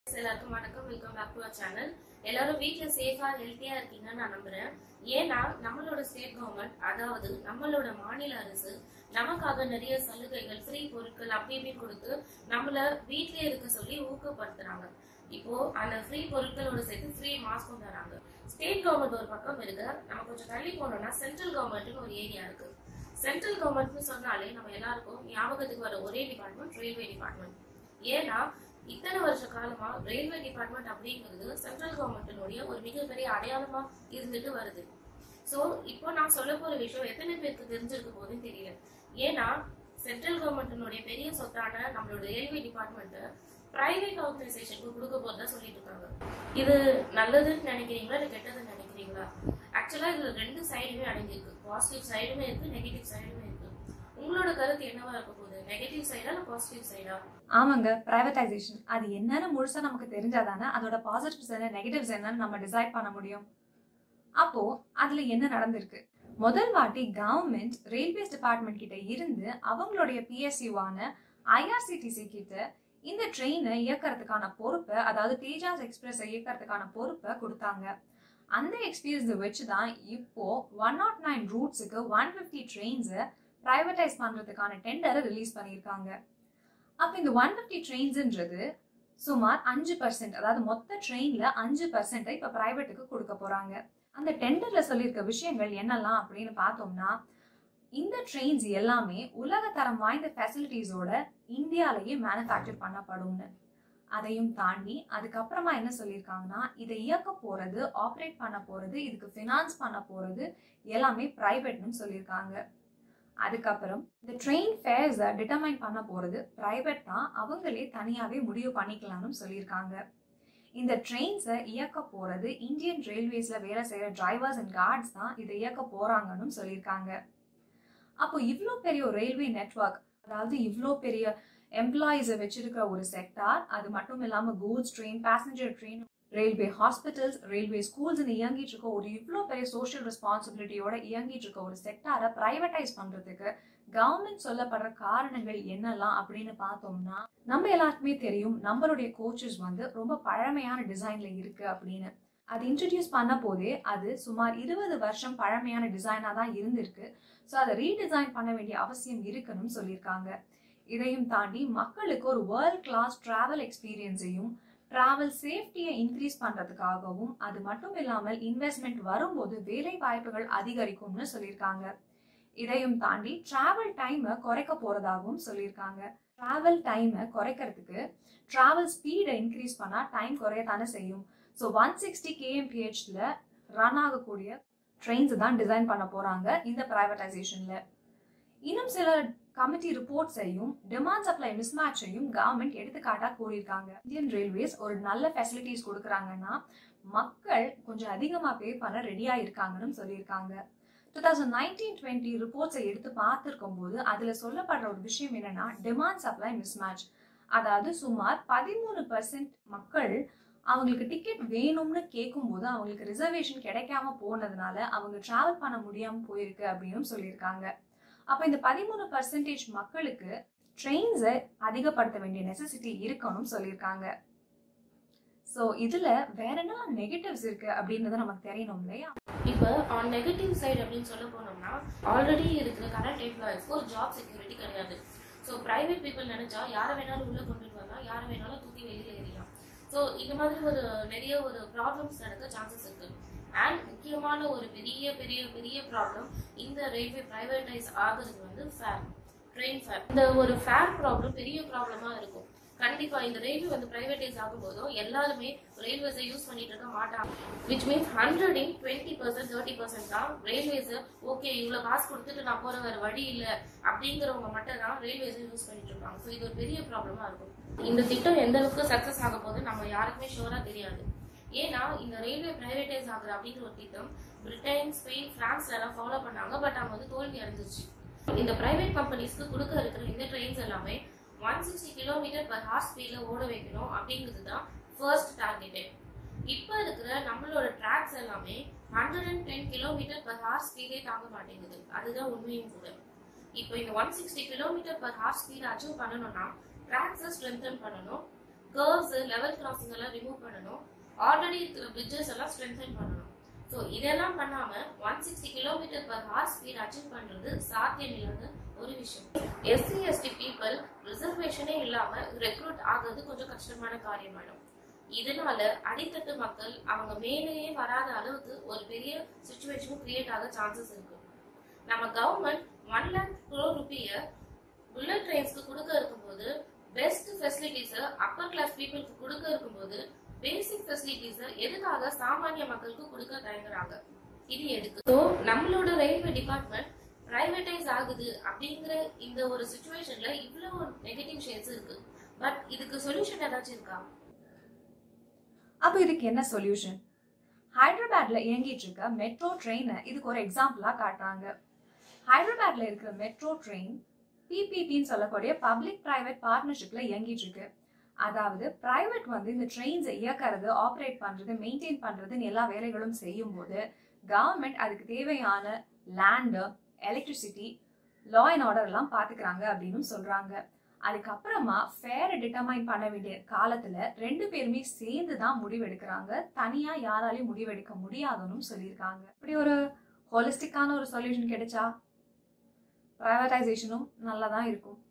எல்லாருக்கும் வணக்கம். Welcome back to our channel. எல்லாரும் வீட்ல சேஃபா ஹெல்த்தியா இருக்கீங்கன்னு நான் நம்புறேன். ஏன்னா நம்மளோட ஸ்டேட் கவர்மெண்ட், அதாவது நம்மளோட மாநில அரசு நமக்காக நிறைய சலுகைகள், ஃப்ரீ பொருட்கள் அப்படி இப்படின்னு கொடுத்து நம்மள வீட்லயே இருக்க சொல்லி ஊக்கப்படுத்துறாங்க. இப்போ அந்த ஃப்ரீ பொருட்களோட சேர்த்து ஃப்ரீ மாஸ்க்கும் தராங்க. ஸ்டேட் கவர்மெண்ட் ஒரு பக்கம் இருக்கு. நம்ம கொஞ்சம் தள்ளி போனோம்னா சென்ட்ரல் கவர்மெண்ட்னு ஒரு ஏரியா இருக்கு. சென்ட்ரல் கவர்மெண்ட்னு சொன்னாலே நம்ம எல்லாருக்கும் ஞாபகத்துக்கு வர ஒரே டிபார்ட்மெண்ட் ரயில்வே டிபார்ட்மெண்ட். ஏன்னா இத்தனை வருஷ காலமா ரயில்வே டிபார்ட்மெண்ட் அப்படிங்கிறது சென்ட்ரல் கவர்மெண்டினுடைய ஒரு மிகப்பெரிய அடையாளமா இருந்துட்டு வருது. சோ இப்போ நான் சொல்ல போற விஷயம் எத்தனை பேருக்கு தெரிஞ்சிருக்க போதுன்னு தெரியல. ஏன்னா சென்ட்ரல் கவர்மெண்டினுடைய பெரிய சொத்தான நம்மளோட ரயில்வே டிபார்ட்மெண்ட் பிரைவேட் ஆர்கனைசேஷனுக்கு கொடுக்க போறதா சொல்லிட்டு இருக்காங்க. இது நல்லதுன்னு நினைக்கிறீங்களா இல்ல கெட்டதுன்னு நினைக்கிறீங்களா? ஆக்சுவலா இதுல ரெண்டு சைடுமே அடங்கியிருக்கு. பாசிட்டிவ் சைடுமே இருக்கு, நெகட்டிவ் சைடுமே இருக்கு. உங்களோட கருத்து என்னவா இருக்க போகுது? நெகட்டிவ் சைடா இல்ல பாசிட்டிவ் சைடா? ஆமாங்க, பிரைவேடைசேஷன் அது என்னன்னு முழுசா நமக்கு தெரிஞ்சாதானே அதோட பாசிட்டிவ்ஸ் என்ன நெகட்டிவ்ஸ் என்னன்னு நம்ம டிசைட் பண்ண முடியும். அப்போ அதுல என்ன நடந்திருக்கு? முதல் வாட்டி கவர்மெண்ட் ரயில்வேஸ் டிபார்ட்மெண்ட் கிட்ட இருந்து அவங்களுடைய பிஎஸ்யூவான ஐஆர்சிடிசி கிட்ட இந்த ட்ரெயினை இயக்கறதுக்கான பொறுப்பை, அதாவது தேஜாஸ் எக்ஸ்பிரஸ் இயக்கறதுக்கான பொறுப்பை கொடுத்தாங்க. அந்த எக்ஸ்பீரியன்ஸை வச்சுதான் இப்போ 109 ரூட்ஸுக்கு 150 ட்ரெயின்ஸை பிரைவேடைஸ் பண்றதுக்கான டெண்டரை ரிலீஸ் பண்ணியிருக்காங்க. அப்ப இந்த 150 ட்ரெயின்ஸ்ன்றது சுமார் 5%, அதாவது மொத்த ட்ரெயின்ல 5% இப்ப பிரைவேட்டுக்கு கொடுக்க போறாங்க. அந்த டெண்டர்ல சொல்லியிருக்க விஷயங்கள் என்னெல்லாம் அப்படின்னு பார்த்தோம்னா, இந்த ட்ரெயின்ஸ் எல்லாமே உலக தரம் வாய்ந்த ஃபெசிலிட்டிஸோட இந்தியாலேயே மேனுஃபேக்சர் பண்ணப்படும்னு. அதையும் தாண்டி அதுக்கப்புறமா என்ன சொல்லியிருக்காங்கன்னா, இதை இயக்க போறது, ஆப்ரேட் பண்ண போறது, இதுக்கு ஃபினான்ஸ் பண்ண போறது எல்லாமே பிரைவேட்னு சொல்லியிருக்காங்க. அதுக்கப்புறம் இந்த ட்ரெயின் ஃபேர்ஸை டிட்டர்மைன் பண்ண போறது பிரைவேட் தான், அவங்களே தனியாவே முடிவு பண்ணிக்கலாம்னு சொல்லியிருக்காங்க. இந்த ட்ரெயின்ஸை இயக்க போறது இந்தியன் ரயில்வேஸ்ல வேலை செய்யற டிரைவர்ஸ் அண்ட் கார்ட்ஸ் தான் இதை இயக்க போறாங்கன்னு சொல்லியிருக்காங்க. அப்போ இவ்வளோ பெரிய ஒரு ரயில்வே நெட்வொர்க், அதாவது இவ்வளோ பெரிய எம்ப்ளாயிஸை வச்சிருக்கிற ஒரு செக்டார், அது மட்டும் இல்லாம goods train, passenger train, railway hospitals, railway schools இயங்கிட்டு இருக்க ஒரு இவ்வளோ பெரிய சோஷியல் ரெஸ்பான்சிபிலிட்டியோட இயங்கிட்டு இருக்க ஒரு செக்டாரை பிரைவேடைஸ் பண்றதுக்கு கவர்மெண்ட் சொல்லப்படுற காரணங்கள் என்னெல்லாம் அப்படின்னு பார்த்தோம்னா, நம்ம எல்லாருக்குமே தெரியும் நம்மளுடைய கோச்சஸ் ரொம்ப பழமையான டிசைன்ல இருக்கு அப்படின்னு. அது இன்ட்ரடியூஸ் பண்ண போதே அது சுமார் 20 வருஷம் பழமையான டிசைனா தான் இருந்திருக்கு. ஸோ அதை ரீடிசைன் பண்ண வேண்டிய அவசியம் இருக்குன்னு சொல்லியிருக்காங்க. இதையும் தாண்டி மக்களுக்கு ஒரு வேர்ல்ட் கிளாஸ் டிராவல் எக்ஸ்பீரியன்ஸையும் டிராவல் சேஃப்டியை இன்க்ரீஸ் பண்றதுக்காகவும், அது மட்டும் இல்லாமல் இன்வெஸ்ட்மெண்ட் வரும்போது வேலை வாய்ப்புகள் அதிகரிக்கும்னு சொல்லியிருக்காங்க. இதையும் தாண்டி டிராவல் டைமை குறைக்க போறதாகவும் சொல்லியிருக்காங்க. டிராவல் டைமை குறைக்கிறதுக்கு டிராவல் ஸ்பீடை இன்க்ரீஸ் பண்ணா டைம் குறையத்தானே செய்யும். ஸோ 160 kmph ரன் ஆகக்கூடிய ட்ரெயின்ஸ் தான் டிசைன் பண்ண போறாங்க இந்த பிரைவேடைசேஷன்ல. இன்னும் சில கமிட்டி ரிப்போர்ட்ஸையும் டிமாண்ட் சப்ளை மிஸ்மேட்சையும் கவர்மெண்ட் எடுத்துக்காட்டா கூறியிருக்காங்க. இந்தியன் ரயில்வேஸ் ஒரு நல்ல ஃபெசிலிட்டிஸ் கொடுக்குறாங்கன்னா மக்கள் கொஞ்சம் அதிகமா பே பண்ண ரெடியா இருக்காங்கன்னு சொல்லியிருக்காங்க. 2019-20 ரிப்போர்ட்ஸை எடுத்து பார்த்திருக்கும் போது அதுல சொல்லப்படுற ஒரு விஷயம் என்னன்னா, டிமாண்ட் சப்ளை மிஸ்மேட்ச். அதாவது சுமார் 13% மக்கள் அவங்களுக்கு டிக்கெட் வேணும்னு கேட்கும் போது அவங்களுக்கு ரிசர்வேஷன் கிடைக்காம போனதுனால அவங்க டிராவல் பண்ண முடியாம போயிருக்கு அப்படின்னு சொல்லியிருக்காங்க. அப்ப இந்த 13% மக்களுக்கு ட்ரெயின்ஸை அதிகப்படுத்த வேண்டிய நெசசிட்டி இருக்கணும்னு சொல்லியிருக்காங்க. ஸோ இதுல வேற என்ன நெகட்டிவ்ஸ் இருக்கு அப்படின்றது நமக்கு தெரியணும் இல்லையா? இப்போ ஆன் நெகட்டிவ் சைடு அப்படின்னு சொல்ல போனோம்னா, ஆல்ரெடி இருக்கிற கரண்ட் எம்ப்ளாயிஸ்க்கு ஒரு ஜாப் செக்யூரிட்டி கிடையாது. ஸோ பிரைவேட் பீப்புள் நினைச்சா யாரை வேணாலும் உள்ள கொண்டுட்டு வரலாம், யாரை வேணாலும் தூக்கி வெளியில எறியலாம். ஸோ இந்த மாதிரி ஒரு நிறைய ஒரு ப்ராப்ளம்ஸ் நடக்க சான்சஸ் இருக்கு. அண்ட் முக்கியமான ஒரு பெரிய பெரிய பெரிய ப்ராப்ளம் இந்த ரயில்வே பிரைவேடைஸ் ஆகுறது ஃபேர், ட்ரெயின் ஃபேர். இந்த ஒரு ஃபேர் ப்ராப்ளம் பெரிய ப்ராப்ளமா இருக்கும். கண்டிப்பா இந்த ரயில்வே பிரைவேடைஸ் ஆகும் போதும் எல்லாருமே ரயில்வேஸை யூஸ் பண்ணிட்டு இருக்க மாட்டாங்க. விச் மீன்ஸ் 120% 30% தான் ரயில்வேஸ் ஓகே இவ்வளவு காசு கொடுத்துட்டு நான் போற வேற வழி இல்ல அப்படிங்கிறவங்க மட்டும் தான் ரயில்வேஸை யூஸ் பண்ணிட்டு இருப்பாங்க. ஸோ இது ஒரு பெரிய ப்ராப்ளமா இருக்கும். இந்த திட்டம் எந்த அளவுக்கு சக்சஸ் ஆக போது நம்ம யாருக்குமே ஷூரா தெரியாது. ஏன்னா இந்த ரயில்வே பிரைவேடைஸ் ஆகுது அப்படிங்கிற ஒரு திட்டம் பிரிட்டன், ஸ்பெயின், பிரான்ஸ்ல எல்லாம் ஃபாலோ பண்ணாங்க. பட் அவங்க தோல்வி அடைஞ்சிருச்சு. இந்த பிரைவேட் கம்பெனிஸ்க்கு கொடுக்க இருக்கிற இந்த ட்ரெயின்ஸ் எல்லாமே 160 km/h ஸ்பீட்ல ஓட வைக்கணும் அப்படிங்கிறது தான் ஃபர்ஸ்ட் டார்கெட்டே. இப்ப இருக்கிற நம்மளோட ட்ராக்ஸ் எல்லாமே 110 km/h ஸ்பீடே தாங்க மாட்டேங்குது. அதுதான் உண்மையும் கூட. இப்போ இந்த 160 km/h ஸ்பீட் அச்சீவ் பண்ணணும்னா ட்ராக்ஸை ஸ்ட்ரென்தன் பண்ணணும், கர்வ்ஸ், லெவல் கிராசிங் எல்லாம் ரிமூவ் பண்ணணும். ஆல்ரெடி இருக்கிற பிரிட்ஜஸ் எல்லாம் ஸ்ட்ரென்தன் பண்ணணும். ஸோ இதெல்லாம் பண்ணாம 160 km/h ஸ்பீட் அச்சீவ் பண்றது சாத்தியம் இல்லாத ஒரு விஷயம். எஸ்சி எஸ்டி பீப்புள் ரிசர்வேஷனே இல்லாம ரெக்ரூட் ஆகிறது கொஞ்சம் கஷ்டமான காரியமாயிடும். இதனால அடித்தட்டு மக்கள் அவங்க மேலேயே வராத அளவுக்கு ஒரு பெரிய சிச்சுவேஷன் கிரியேட் ஆக சான்சஸ் இருக்கு. நம்ம கவர்மெண்ட் 1 lakh crore ரூபிய புல்லட் ட்ரெயின்ஸ்க்கு கொடுக்க இருக்கும்போது, பெஸ்ட் ஃபெசிலிட்டிஸை அப்பர் கிளாஸ் பீப்புளுக்கு கொடுக்க இருக்கும்போது, பேசிக் ஃபெசிலிட்டிஸை எதுக்காக சாமானிய மக்களுக்கு கொடுக்க தயங்குறாங்க? இது எதுக்கு? ஸோ நம்மளோட ரயில்வே டிபார்ட்மெண்ட் பிரைவேடைஸ் ஆகுது அப்படிங்கிற இந்த ஒரு சிச்சுவேஷன்ல இவ்வளவு நெகட்டிவ் ஷேட்ஸ் இருக்கு. பட் இதுக்கு சொல்யூஷன் ஏதாச்சும் இருக்கா? அப்போ இதுக்கு என்ன சொல்யூஷன்? ஹைதராபாத்ல இயங்கிட்டு இருக்க மெட்ரோ ட்ரெயினை இதுக்கு ஒரு எக்ஸாம்பிளா காட்டுறாங்க. ஹைதராபாத்ல இருக்கிற மெட்ரோ ட்ரெயின் பிபிபின்னு சொல்லக்கூடிய பப்ளிக் பிரைவேட் பார்ட்னர்ஷிப்ல இயங்கிட்டு இருக்கு. அதாவது பிரைவேட் வந்து இந்த ட்ரெயின்ஸை இயக்கிறது, ஆப்ரேட் பண்றது, மெயின்டைன் பண்றதுன்னு எல்லா வேலைகளும் செய்யும் போது கவர்மெண்ட் அதுக்கு தேவையான land, electricity, law and order எல்லாம் பாத்துக்கிறாங்க அப்படின்னு சொல்றாங்க. அதுக்கப்புறமா ஃபேரை டிட்டர்மைன் பண்ண வேண்டிய காலத்துல 2 பேருமே சேர்ந்து தான் முடிவெடுக்கிறாங்க. தனியா யாராலையும் முடிவெடுக்க முடியாதுன்னு சொல்லியிருக்காங்க. இப்படி ஒரு ஹோலிஸ்டிக்கான ஒரு சொல்யூஷன் கிடைச்சா பிரைவேடைசேஷனும் நல்லா தான் இருக்கும்.